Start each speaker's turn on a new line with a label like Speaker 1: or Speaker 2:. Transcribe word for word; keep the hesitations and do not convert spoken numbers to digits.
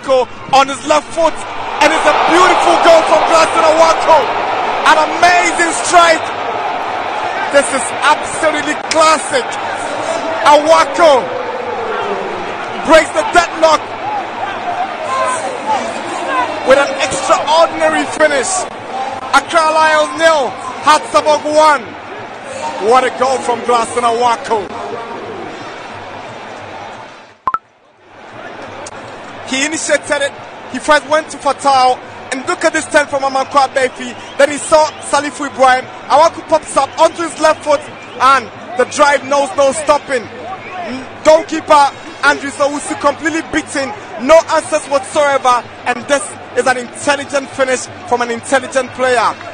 Speaker 1: Awako on his left foot, and it's a beautiful goal from Gladson Awako. An amazing strike. This is absolutely classic. Awako breaks the deadlock with an extraordinary finish. Accra Lions nil, Hatsaburg one. What a goal from Gladson Awako. He initiated it, he first went to Fatal, and look at this turn from Amankwa Befi. Then he saw Salifu Ibrahim. Awako pops up onto his left foot, and the drive knows no stopping. Goalkeeper Andrew Zawusu completely beaten, no answers whatsoever, and this is an intelligent finish from an intelligent player.